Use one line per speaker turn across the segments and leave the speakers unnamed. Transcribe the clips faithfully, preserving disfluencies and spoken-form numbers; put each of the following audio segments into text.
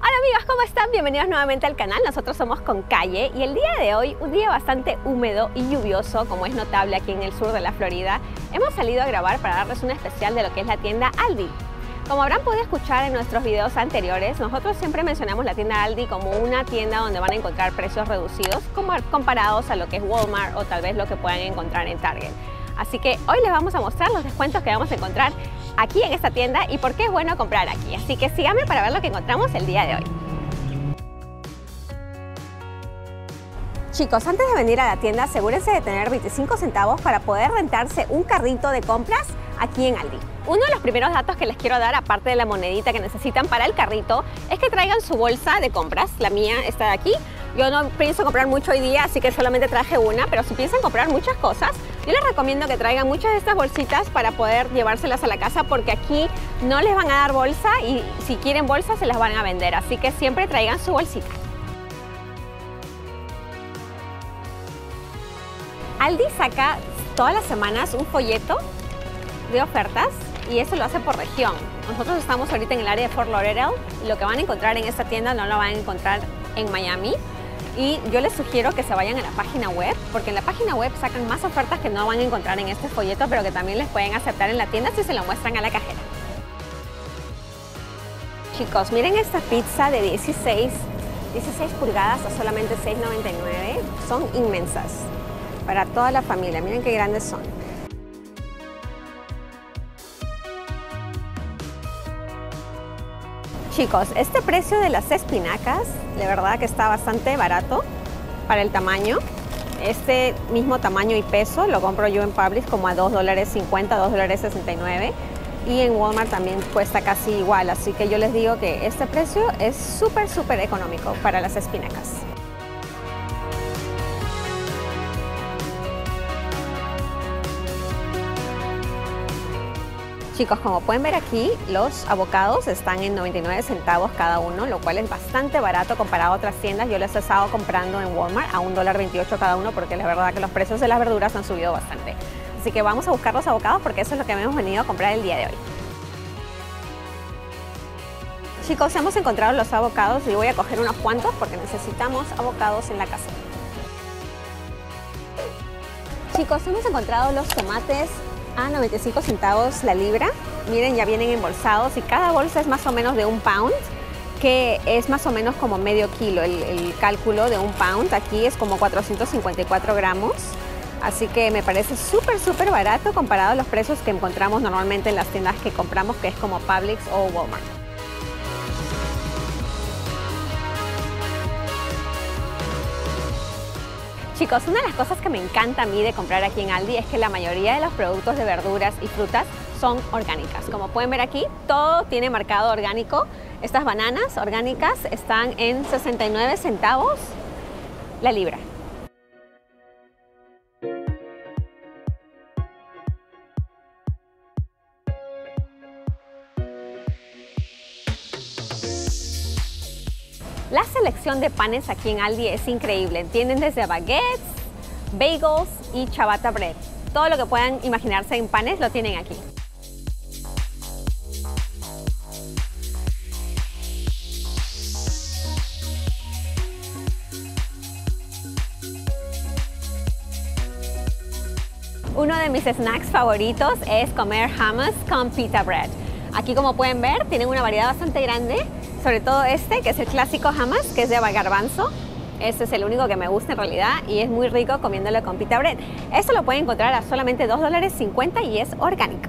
Hola amigos, ¿cómo están? Bienvenidos nuevamente al canal. Nosotros somos Con Calle y el día de hoy, un día bastante húmedo y lluvioso, como es notable aquí en el sur de la Florida, hemos salido a grabar para darles un especial de lo que es la tienda Aldi. Como habrán podido escuchar en nuestros videos anteriores, nosotros siempre mencionamos la tienda Aldi como una tienda donde van a encontrar precios reducidos como comparados a lo que es Walmart o tal vez lo que puedan encontrar en Target. Así que hoy les vamos a mostrar los descuentos que vamos a encontrar aquí en esta tienda y por qué es bueno comprar aquí. Así que síganme para ver lo que encontramos el día de hoy. Chicos, antes de venir a la tienda, asegúrense de tener veinticinco centavos para poder rentarse un carrito de compras aquí en Aldi. Uno de los primeros datos que les quiero dar, aparte de la monedita que necesitan para el carrito, es que traigan su bolsa de compras. La mía está de aquí. Yo no pienso comprar mucho hoy día, así que solamente traje una, pero si piensan comprar muchas cosas, yo les recomiendo que traigan muchas de estas bolsitas para poder llevárselas a la casa, porque aquí no les van a dar bolsa y si quieren bolsa se las van a vender, así que siempre traigan su bolsita. Aldi saca todas las semanas un folleto de ofertas y eso lo hace por región. Nosotros estamos ahorita en el área de Fort Lauderdale. Lo que van a encontrar en esta tienda no lo van a encontrar en Miami. Y yo les sugiero que se vayan a la página web, porque en la página web sacan más ofertas que no van a encontrar en este folleto, pero que también les pueden aceptar en la tienda si se lo muestran a la cajera. Chicos, miren esta pizza de dieciséis pulgadas a solamente seis noventa y nueve. Son inmensas para toda la familia. Miren qué grandes son. Chicos, este precio de las espinacas, de verdad que está bastante barato para el tamaño. Este mismo tamaño y peso lo compro yo en Publix como a dos dólares cincuenta, dos dólares sesenta y nueve. Y en Walmart también cuesta casi igual, así que yo les digo que este precio es súper, súper económico para las espinacas. Chicos, como pueden ver aquí, los avocados están en noventa y nueve centavos cada uno, lo cual es bastante barato comparado a otras tiendas. Yo les he estado comprando en Walmart a un dólar veintiocho cada uno porque la verdad que los precios de las verduras han subido bastante. Así que vamos a buscar los avocados porque eso es lo que hemos venido a comprar el día de hoy. Chicos, hemos encontrado los avocados y voy a coger unos cuantos porque necesitamos avocados en la casa. Chicos, hemos encontrado los tomates a noventa y cinco centavos la libra. Miren, ya vienen embolsados y cada bolsa es más o menos de un pound, que es más o menos como medio kilo. El, el cálculo de un pound aquí es como cuatrocientos cincuenta y cuatro gramos. Así que me parece súper, súper barato comparado a los precios que encontramos normalmente en las tiendas que compramos, que es como Publix o Walmart. Chicos, una de las cosas que me encanta a mí de comprar aquí en Aldi es que la mayoría de los productos de verduras y frutas son orgánicas. Como pueden ver aquí, todo tiene marcado orgánico. Estas bananas orgánicas están en sesenta y nueve centavos la libra. La selección de panes aquí en Aldi es increíble. Tienen desde baguettes, bagels y ciabatta bread. Todo lo que puedan imaginarse en panes lo tienen aquí. Uno de mis snacks favoritos es comer hummus con pita bread. Aquí, como pueden ver, tienen una variedad bastante grande. Sobre todo este, que es el clásico hummus, que es de garbanzo. Este es el único que me gusta en realidad y es muy rico comiéndolo con pita bread. Esto lo pueden encontrar a solamente dos dólares cincuenta y es orgánico.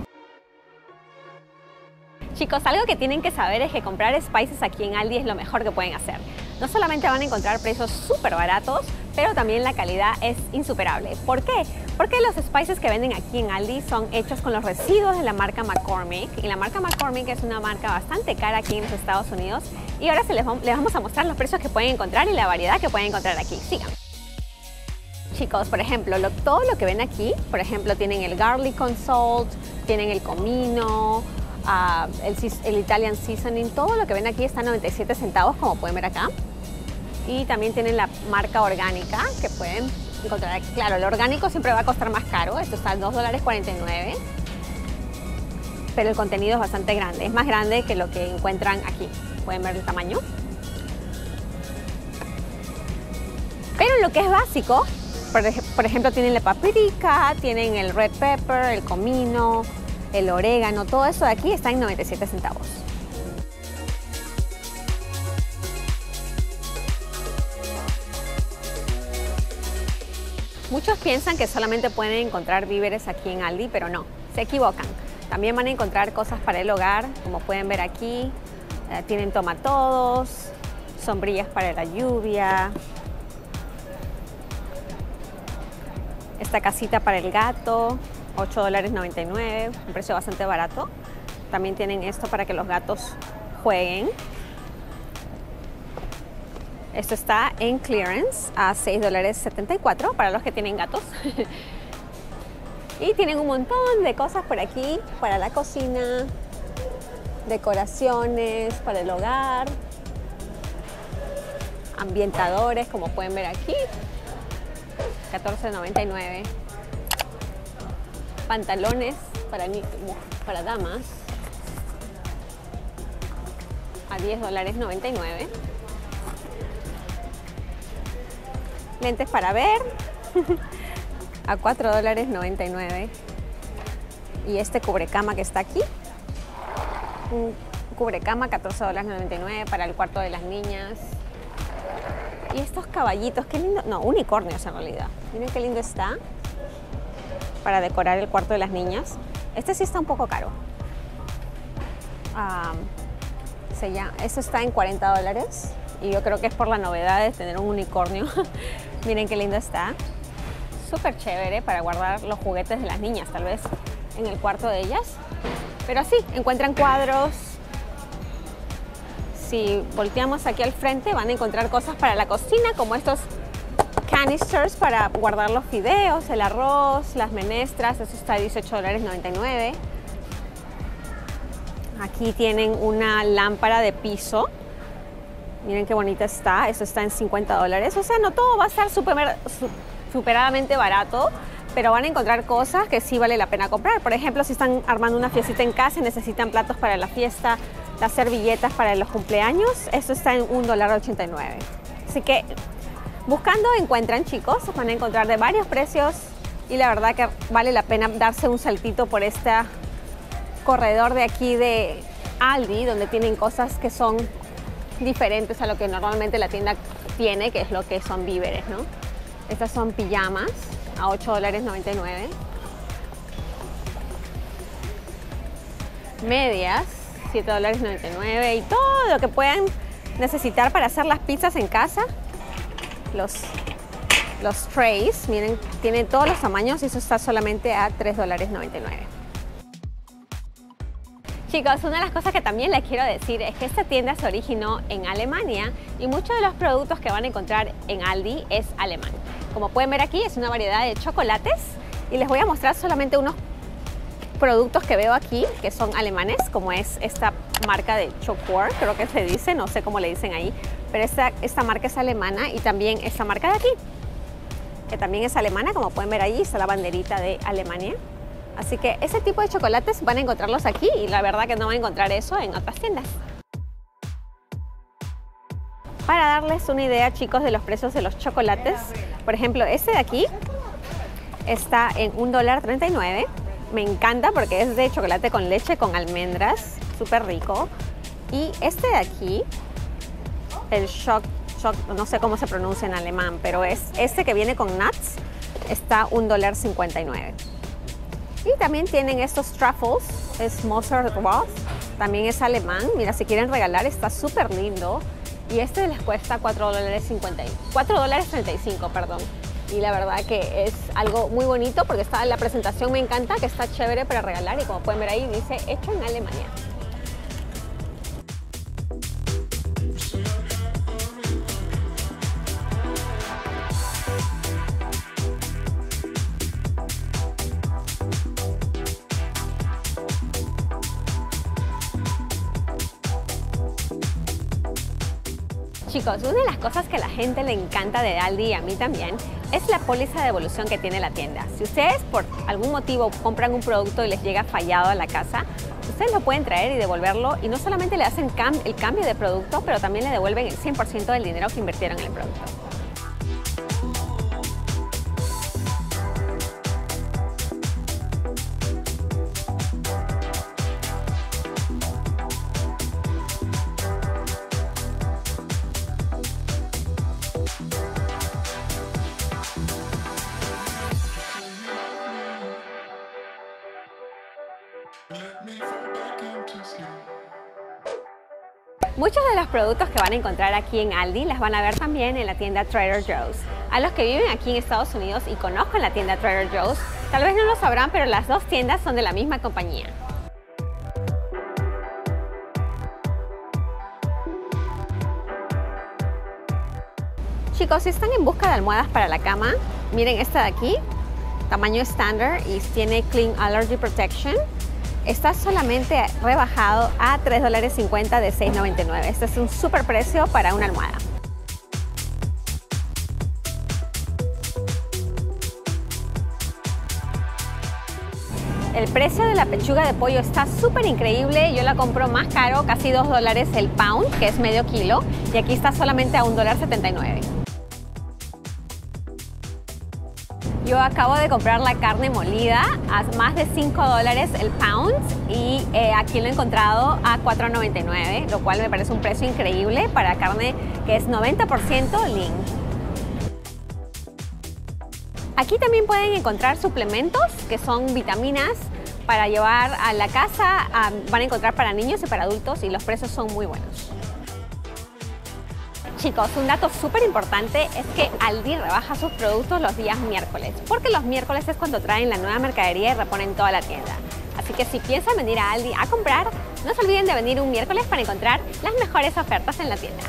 Chicos, algo que tienen que saber es que comprar spices aquí en Aldi es lo mejor que pueden hacer. No solamente van a encontrar precios súper baratos, pero también la calidad es insuperable. ¿Por qué? Porque los spices que venden aquí en Aldi son hechos con los residuos de la marca McCormick. Y la marca McCormick es una marca bastante cara aquí en los Estados Unidos. Y ahora se les, les vamos a mostrar los precios que pueden encontrar y la variedad que pueden encontrar aquí. Sigan. Chicos, por ejemplo, lo, todo lo que ven aquí, por ejemplo, tienen el garlic con salt, tienen el comino, uh, el, el Italian seasoning. Todo lo que ven aquí está a noventa y siete centavos, como pueden ver acá. Y también tienen la marca orgánica que pueden encontrar aquí. Claro, el orgánico siempre va a costar más caro. Esto está a dos dólares cuarenta y nueve. pero el contenido es bastante grande. Es más grande que lo que encuentran aquí. Pueden ver el tamaño. Pero lo que es básico, por, ej por ejemplo, tienen la paprika, tienen el red pepper, el comino, el orégano, todo eso de aquí está en noventa y siete centavos. Muchos piensan que solamente pueden encontrar víveres aquí en Aldi, pero no, se equivocan. También van a encontrar cosas para el hogar, como pueden ver aquí. Eh, tienen tomatodos, sombrillas para la lluvia, esta casita para el gato, ocho dólares noventa y nueve, un precio bastante barato. También tienen esto para que los gatos jueguen. Esto está en clearance a seis dólares setenta y cuatro para los que tienen gatos. Y tienen un montón de cosas por aquí para la cocina, decoraciones para el hogar, ambientadores, como pueden ver aquí, catorce noventa y nueve. Pantalones para, para damas a diez dólares noventa y nueve. Lentes para ver a cuatro dólares noventa y nueve. Y este cubrecama que está aquí, un cubrecama catorce dólares noventa y nueve para el cuarto de las niñas. Y estos caballitos, qué lindo, no, unicornios en realidad. Miren qué lindo está para decorar el cuarto de las niñas. Este sí está un poco caro. Um, se llama, esto está en cuarenta dólares y yo creo que es por la novedad de tener un unicornio. Miren qué lindo está. Súper chévere para guardar los juguetes de las niñas, tal vez en el cuarto de ellas. Pero así, encuentran cuadros. Si volteamos aquí al frente van a encontrar cosas para la cocina, como estos canisters para guardar los fideos, el arroz, las menestras. Eso está a dieciocho dólares noventa y nueve. Aquí tienen una lámpara de piso. Miren qué bonita está. Eso está en cincuenta dólares. O sea, no todo va a estar super, superadamente barato, pero van a encontrar cosas que sí vale la pena comprar. Por ejemplo, si están armando una fiestita en casa y necesitan platos para la fiesta, las servilletas para los cumpleaños, eso está en un dólar ochenta y nueve. Así que buscando encuentran, chicos, van a encontrar de varios precios y la verdad que vale la pena darse un saltito por este corredor de aquí de Aldi, donde tienen cosas que son diferentes a lo que normalmente la tienda tiene, que es lo que son víveres, ¿no? Estas son pijamas a ocho dólares noventa y nueve. Medias, siete dólares noventa y nueve. Y todo lo que puedan necesitar para hacer las pizzas en casa. Los, los trays, miren, tienen todos los tamaños y eso está solamente a tres dólares noventa y nueve. Chicos, una de las cosas que también les quiero decir es que esta tienda se originó en Alemania y muchos de los productos que van a encontrar en Aldi es alemán. Como pueden ver aquí, es una variedad de chocolates y les voy a mostrar solamente unos productos que veo aquí que son alemanes, como es esta marca de Chocor, creo que se dice, no sé cómo le dicen ahí, pero esta, esta marca es alemana y también esta marca de aquí, que también es alemana, como pueden ver ahí, está la banderita de Alemania. Así que ese tipo de chocolates van a encontrarlos aquí y la verdad que no van a encontrar eso en otras tiendas. Para darles una idea, chicos, de los precios de los chocolates, por ejemplo, este de aquí está en un dólar treinta y nueve. Me encanta porque es de chocolate con leche con almendras, súper rico. Y este de aquí, el Shock, Shock, no sé cómo se pronuncia en alemán, pero es este que viene con nuts, está un dólar cincuenta y nueve. Y también tienen estos truffles, es Moser Roth, también es alemán. Mira, si quieren regalar está súper lindo. Y este les cuesta cuatro dólares treinta y cinco, perdón. Y la verdad que es algo muy bonito porque está, la presentación me encanta, que está chévere para regalar y como pueden ver ahí dice hecho en Alemania. Chicos, una de las cosas que a la gente le encanta de Aldi y a mí también es la póliza de devolución que tiene la tienda. Si ustedes por algún motivo compran un producto y les llega fallado a la casa, ustedes lo pueden traer y devolverlo, y no solamente le hacen cam el cambio de producto, pero también le devuelven el cien por ciento del dinero que invirtieron en el producto. Muchos de los productos que van a encontrar aquí en Aldi las van a ver también en la tienda Trader Joe's. A los que viven aquí en Estados Unidos y conozcan la tienda Trader Joe's, tal vez no lo sabrán, pero las dos tiendas son de la misma compañía. Chicos, si están en busca de almohadas para la cama, miren esta de aquí, tamaño estándar y tiene Clean Allergy Protection. Está solamente rebajado a tres dólares cincuenta de seis noventa y nueve. Este es un súper precio para una almohada. El precio de la pechuga de pollo está súper increíble. Yo la compro más caro, casi dos dólares el pound, que es medio kilo, y aquí está solamente a un dólar setenta y nueve. Yo acabo de comprar la carne molida a más de cinco dólares el pound y eh, aquí lo he encontrado a cuatro noventa y nueve, lo cual me parece un precio increíble para carne que es noventa por ciento lean. Aquí también pueden encontrar suplementos que son vitaminas para llevar a la casa. Um, van a encontrar para niños y para adultos y los precios son muy buenos. Chicos, un dato súper importante es que Aldi rebaja sus productos los días miércoles, porque los miércoles es cuando traen la nueva mercadería y reponen toda la tienda. Así que si piensan venir a Aldi a comprar, no se olviden de venir un miércoles para encontrar las mejores ofertas en la tienda.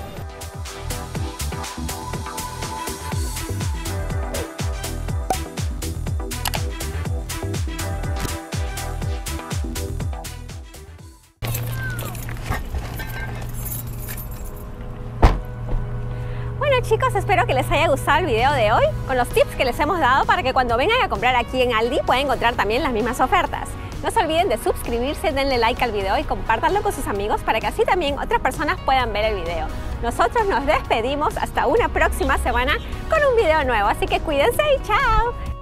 Bueno chicos, espero que les haya gustado el video de hoy con los tips que les hemos dado para que cuando vengan a comprar aquí en Aldi puedan encontrar también las mismas ofertas. No se olviden de suscribirse, denle like al video y compártanlo con sus amigos para que así también otras personas puedan ver el video. Nosotros nos despedimos hasta una próxima semana con un video nuevo, así que cuídense y chao.